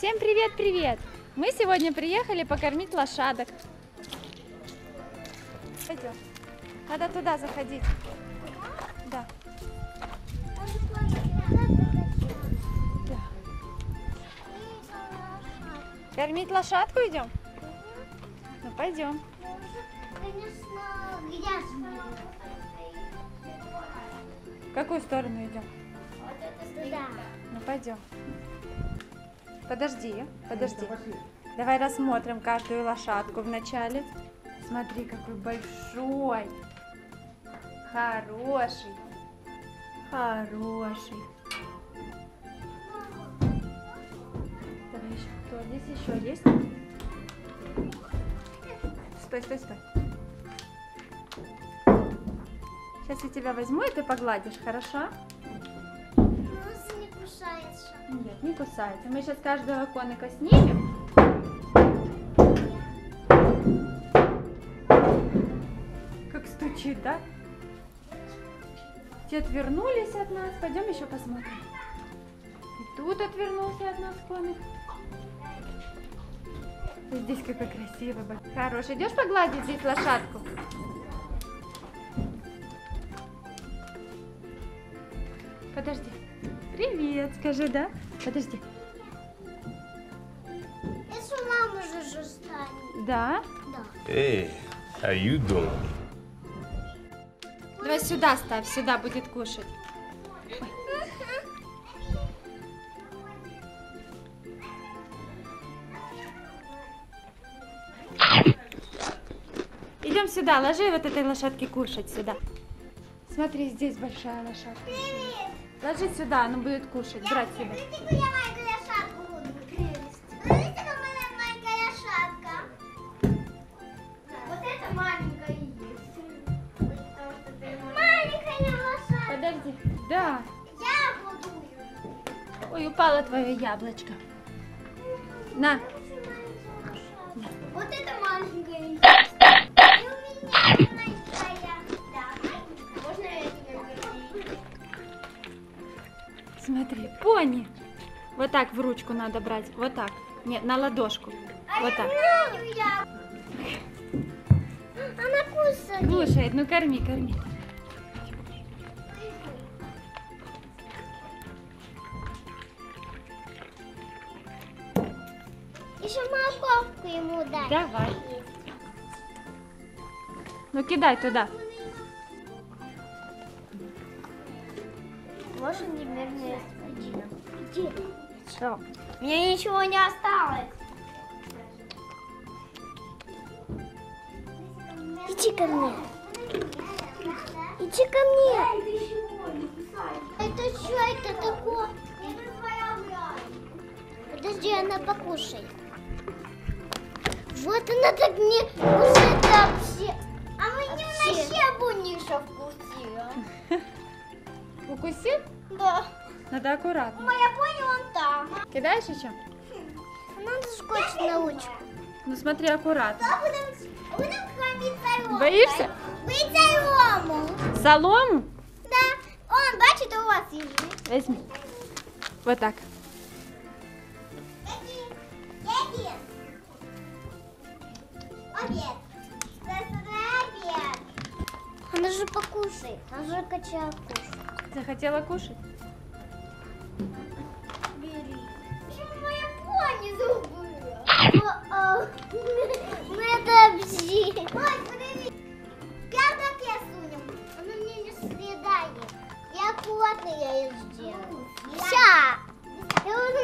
Всем привет-привет! Мы сегодня приехали покормить лошадок. Пойдем. Надо туда заходить. Да. Да. Кормить лошадку идем? Ну пойдем. Конечно, грязно. В какую сторону идем? Вот это туда. Ну пойдем. Подожди. Давай рассмотрим каждую лошадку вначале. Смотри, какой большой. Хороший. Давай еще. Кто здесь еще есть? Стой. Сейчас я тебя возьму, и ты погладишь, хорошо? Нос не кусается. Нет, не кусается. Мы сейчас каждого коника снимем. Как стучит, да? Те отвернулись от нас. Пойдем еще посмотрим. И тут отвернулся от нас коник. Здесь какой красивый. Хороший. Идешь погладить здесь лошадку? Подожди. Привет, скажи, да? Подожди. Это мама же станет. Да? Да. Hey, how you doing? Давай сюда ставь, сюда будет кушать. Идем сюда, ложи вот этой лошадке кушать сюда. Смотри, здесь большая лошадка. Привет. Ложи сюда, она будет кушать, брать сюда. Смотрите, какую я маленькую лошадку буду. Прелесть. Смотрите, какая моя маленькая лошадка. Вот это маленькая есть. Маленькая лошадка. Подожди. Да. Я буду. Ой, упало твое яблочко. На. Вот это маленькая есть. И у меня маленькая. Да. Можно я тебя возьму? Смотри, пони. Вот так в ручку надо брать. Вот так. Нет, на ладошку. Вот так. Она кусает. Кушает, ну корми. Еще морковку ему дай. Давай. Ну кидай туда. Можно немерно Иди. Что? Мне ничего не осталось. Иди ко мне. Иди ко мне. Это что это такое? Подожди, она покушает. Вот она так не кушает вообще. А мы немножко буниша вкусила. Укусил? Да. Надо аккуратно. Моя пони вон там. Кидаешь еще? Надо скотч на ручку. Ну смотри аккуратно. Будем кормить солому. Боишься? Бить солому. Солому? Да. Он, бачит, у вас лежит. Возьми. Вот так. Еди. Обед. Обед. Она же покушает. Она же качает кушать. Захотела кушать? Бери. Почему моя пони забыла? Мы это обжили. Ой, подожди. Пяток я сунем. Она мне не съедает. И аккуратно я ее сделаю. Ща. Я уже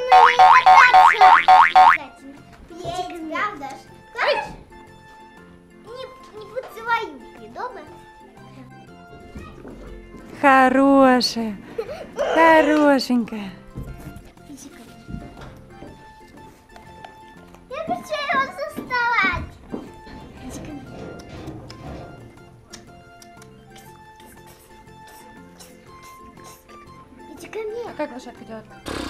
есть, правда? Хочешь? Не поцелуй, добро? Хорошая. Хорошенькая. Я хочу его заставать. Иди ко мне. А как лошадка делает?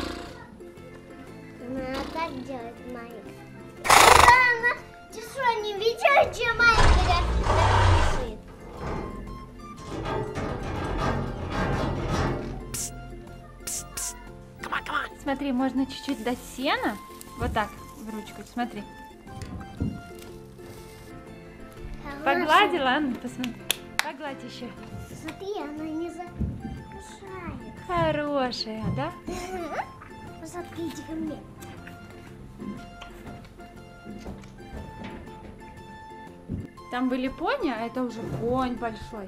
Надо так делать, Майк. Она, ты что, не видела, где маленькая кушает? Смотри, можно чуть-чуть до сена Вот так, в ручку, смотри. Хорошая. Погладила, а ну, посмотри. Погладь еще. Смотри, она не закусает. Хорошая, да? Посмотри, иди ко мне. Там были пони, а это уже конь большой.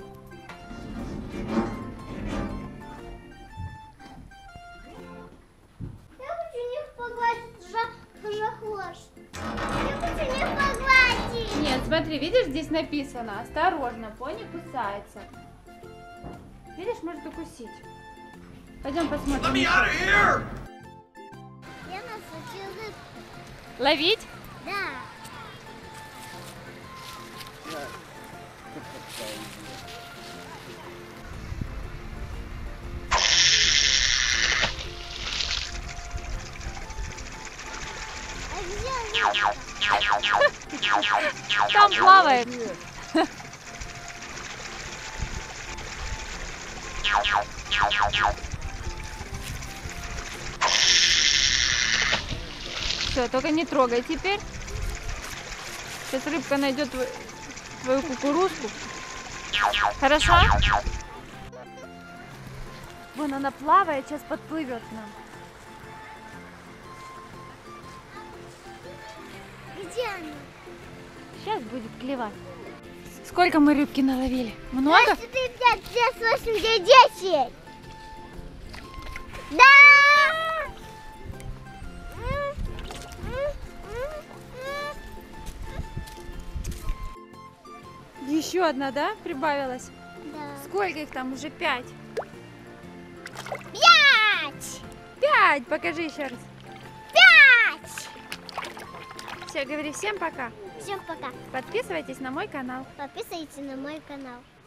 Я хочу не погладить жахлош. Я хочу не погладить. Нет, смотри, видишь, здесь написано: осторожно, пони кусается. Видишь, может укусить. Пойдем посмотрим. Я насучила. Ловить? Да. А где она? Там плавает. Все, только не трогай теперь. Сейчас рыбка найдет твою кукурузку. Хорошо? Вон она плавает, сейчас подплывет к нам. Где она? Сейчас будет клевать. Сколько мы рыбки наловили? Много? 4, 5, 6, 8, 9, 10. Да! Еще одна, да, прибавилась? Да. Сколько их там? Уже 5. 5! 5! Покажи еще раз. 5! Все, говори всем пока. Всем пока. Подписывайтесь на мой канал. Подписывайтесь на мой канал.